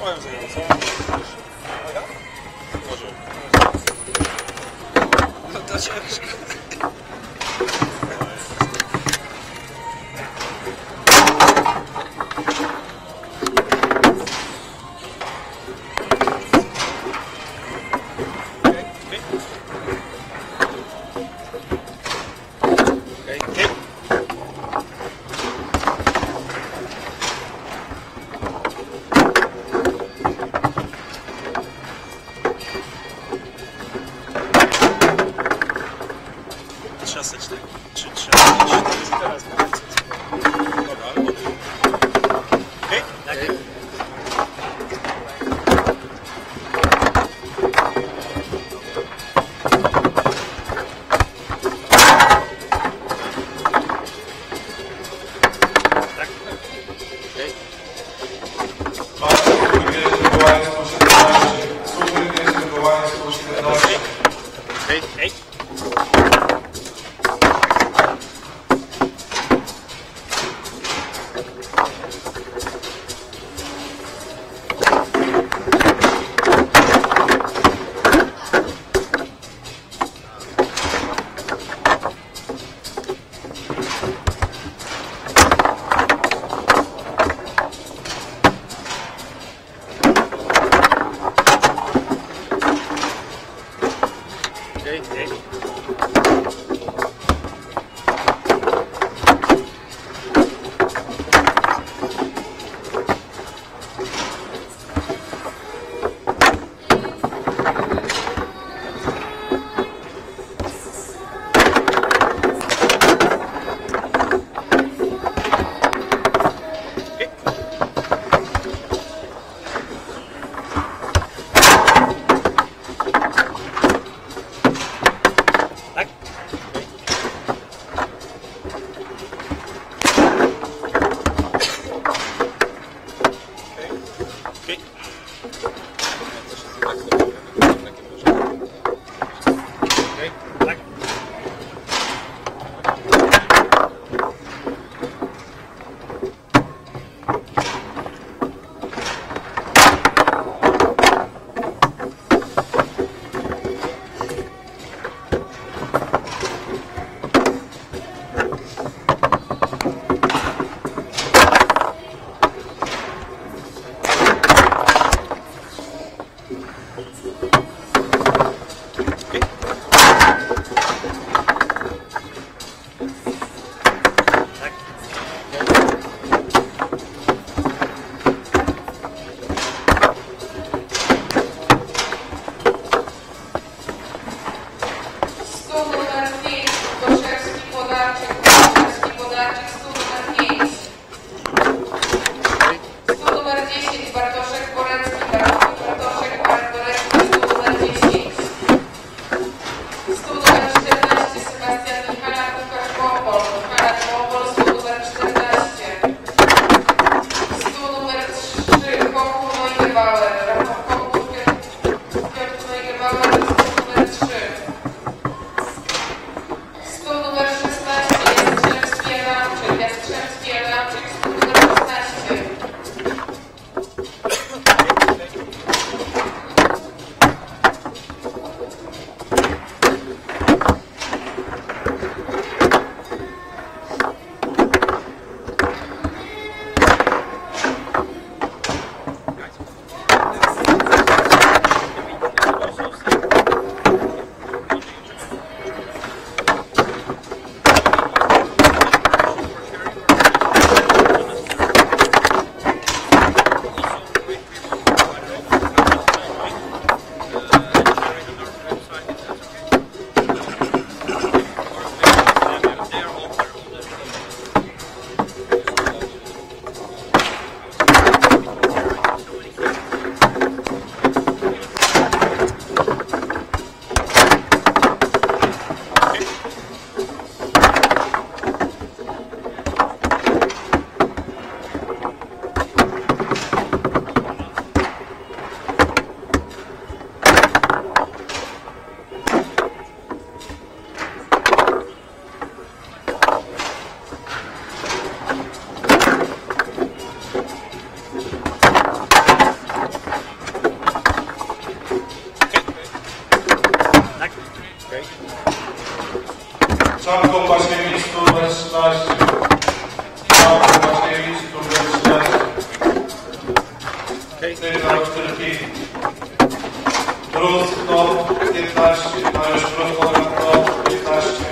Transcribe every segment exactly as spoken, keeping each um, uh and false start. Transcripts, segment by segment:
mają zajęcia, co? A ja? Może. No to ciężko. Trzasać tak, czy trzasać. Teraz na końcu. Dobra, ale od... Okej? Tak. Tak. Okej. Okej. Okej. Sygnał cztery. Brus, knop, piętnaście. Mariusz Brus, knop, piętnaście.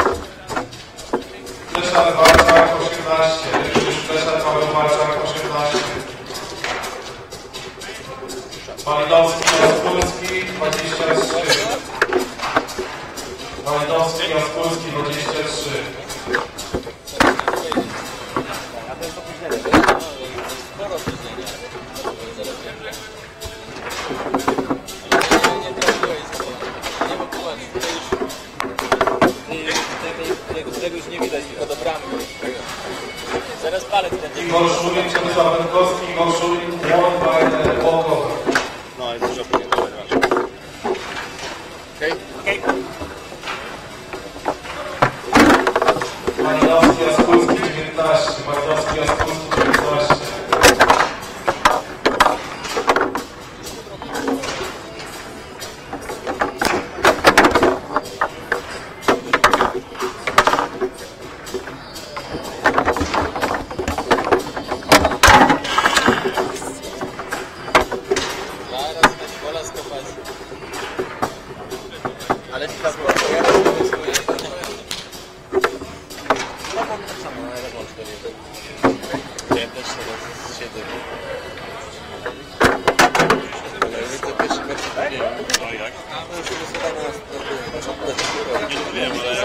Fleszar Walczak, osiemnaście. Już Fleszar Paweł Walczak, osiemnaście. Malinowski, Ospólski, dwadzieścia trzy. Malinowski, Ospólski, dwadzieścia trzy. Tego już nie widać, tylko do bramy. Zaraz palec ten. Igor Szulin, Przemysław Wędkowski, Igor Szulin, one by walkover. No i dużo później to będzie. Okej? Okej. Malinowski, Ospólski, dziewiętnaście. Malinowski, Ospólski, dziewiętnaście. Ale ci tam było, to ja nie wiem, no mam tak samo, ale włączkę nie wiem. Ja też teraz siedzę. Ale widzę pierwszy mecz, nie wiem. No i jak? No już jest chyba na... Nie wiem, ale...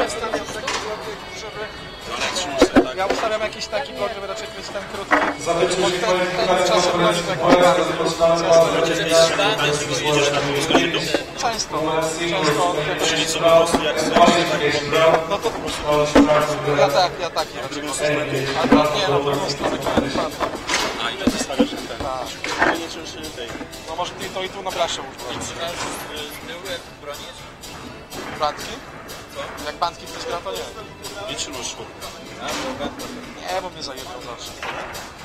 Ale jak trzymasz sobie tak? Ja ustawiam jakiś taki blok, żeby raczej być ten krótki. Zakończymy kwalifikację konferencji Polacy, rozpoczynamy Będzie mistrz tańców, jedziesz na pół godziny. Często, Czyli często. Czyli co po prostu jak stoisz, tak No to ja tak, ja tak nie raczej postawię. Albo nie, no po prostu pan. A ile ty stawiasz na ten? Tak. Nie czymś tej. No może ty to i tu na brasze używasz. Byłem bronić? Banki? Jak banki ktoś gra, to nie. Nie trzymasz szkół. Nie, bo mnie zajebał zawsze.